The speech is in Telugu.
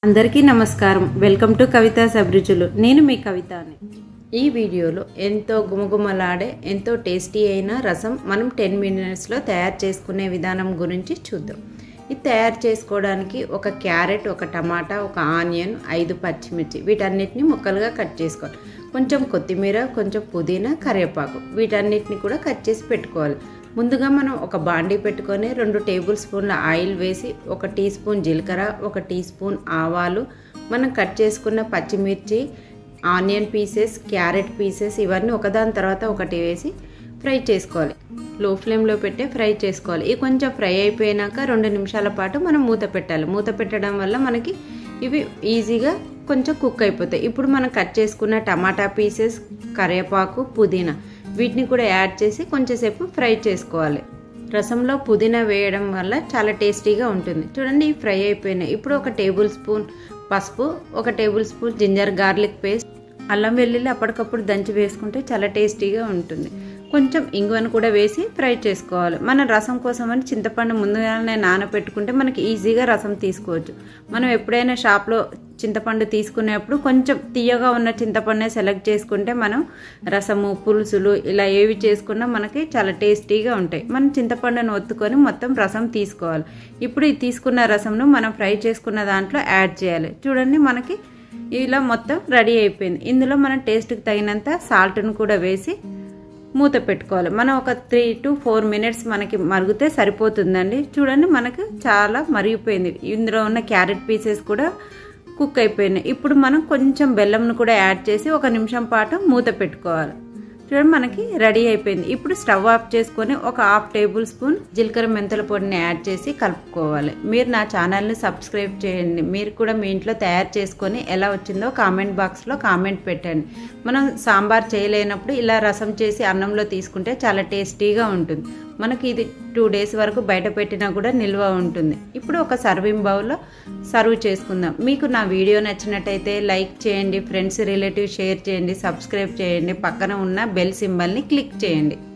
అందరికీ నమస్కారం. వెల్కమ్ టు కవితా అభిరుచులు. నేను మీ కవితని. ఈ వీడియోలో ఎంతో గుమగుమలాడే ఎంతో టేస్టీ అయిన రసం మనం 10 మినిట్స్లో తయారు చేసుకునే విధానం గురించి చూద్దాం. ఇది తయారు చేసుకోవడానికి ఒక క్యారెట్, ఒక టమాటా, ఒక ఆనియన్, 5 పచ్చిమిర్చి వీటన్నిటిని ముక్కలుగా కట్ చేసుకోవాలి. కొంచెం కొత్తిమీర, కొంచెం పుదీనా, కరివేపాకు వీటన్నిటిని కూడా కట్ చేసి పెట్టుకోవాలి. ముందుగా మనం ఒక బాండీ పెట్టుకొని 2 టేబుల్ స్పూన్ల ఆయిల్ వేసి 1 టీ స్పూన్ జీలకర్ర, 1 టీ స్పూన్ ఆవాలు, మనం కట్ చేసుకున్న పచ్చిమిర్చి, ఆనియన్ పీసెస్, క్యారెట్ పీసెస్ ఇవన్నీ ఒకదాని తర్వాత ఒకటి వేసి ఫ్రై చేసుకోవాలి. లో ఫ్లేమ్లో పెట్టి ఫ్రై చేసుకోవాలి. ఇవి కొంచెం ఫ్రై అయిపోయాక 2 నిమిషాల పాటు మనం మూత పెట్టాలి. మూత పెట్టడం వల్ల మనకి ఇవి ఈజీగా కొంచెం కుక్ అయిపోతాయి. ఇప్పుడు మనం కట్ చేసుకున్న టమాటా పీసెస్, కరివేపాకు, పుదీనా వీటిని కూడా యాడ్ చేసి కొంచెంసేపు ఫ్రై చేసుకోవాలి. రసంలో పుదీనా వేయడం వల్ల చాలా టేస్టీగా ఉంటుంది. చూడండి, ఇవి ఫ్రై అయిపోయినాయి. ఇప్పుడు 1 టేబుల్ స్పూన్ పసుపు, 1 tablespoon ginger garlic paste, అల్లం వెల్లుల్లి అప్పటికప్పుడు దంచి వేసుకుంటే చాలా టేస్టీగా ఉంటుంది. కొంచెం ఇంగువను కూడా వేసి ఫ్రై చేసుకోవాలి. మన రసం కోసమని చింతపండు ముందుగానే నానబెట్టుకుంటే మనకి ఈజీగా రసం తీసుకోవచ్చు. మనం ఎప్పుడైనా షాప్లో చింతపండు తీసుకునేప్పుడు కొంచెం తీయగా ఉన్న చింతపండునే సెలెక్ట్ చేసుకుంటే మనం రసము, పులుసులు ఇలా ఏవి చేసుకున్నా మనకి చాలా టేస్టీగా ఉంటాయి. మనం చింతపండును ఒత్తుకొని మొత్తం రసం తీసుకోవాలి. ఇప్పుడు ఈ తీసుకున్న రసంను మనం ఫ్రై చేసుకున్న దాంట్లో యాడ్ చేయాలి. చూడండి, మనకి ఇలా మొత్తం రెడీ అయిపోయింది. ఇందులో మనం టేస్ట్కి తగినంత సాల్ట్ను కూడా వేసి మూత పెట్టుకోవాలి. మనం ఒక 3 to 4 మినిట్స్ మనకి మరిగితే సరిపోతుందండి. చూడండి, మనకు చాలా మరిగిపోయింది. ఇందులో ఉన్న క్యారెట్ పీసెస్ కూడా కుక్ అయిపోయినాయి. ఇప్పుడు మనం కొంచెం బెల్లంను కూడా యాడ్ చేసి 1 నిమిషం పాటు మూత పెట్టుకోవాలి. చూడండి, మనకి రెడీ అయిపోయింది. ఇప్పుడు స్టవ్ ఆఫ్ చేసుకొని 1/2 టేబుల్ స్పూన్ జీలకర్ర మెంతుల పొడిని యాడ్ చేసి కలుపుకోవాలి. మీరు నా ఛానల్ని సబ్స్క్రైబ్ చేయండి. మీరు కూడా మీ ఇంట్లో తయారు చేసుకొని ఎలా వచ్చిందో కామెంట్ బాక్స్లో కామెంట్ పెట్టండి. మనం సాంబార్ చేయలేనప్పుడు ఇలా రసం చేసి అన్నంలో తీసుకుంటే చాలా టేస్టీగా ఉంటుంది. మనకి ఇది 2 డేస్ వరకు బయట పెట్టినా కూడా నిల్వ ఉంటుంది. ఇప్పుడు ఒక సర్వింగ్ బౌల్లో సర్వ్ చేసుకుందాం. మీకు నా వీడియో నచ్చినట్టయితే లైక్ చేయండి, ఫ్రెండ్స్ రిలేటివ్స్ షేర్ చేయండి, సబ్స్క్రైబ్ చేయండి, పక్కన ఉన్న బెల్ సింబల్ని క్లిక్ చేయండి.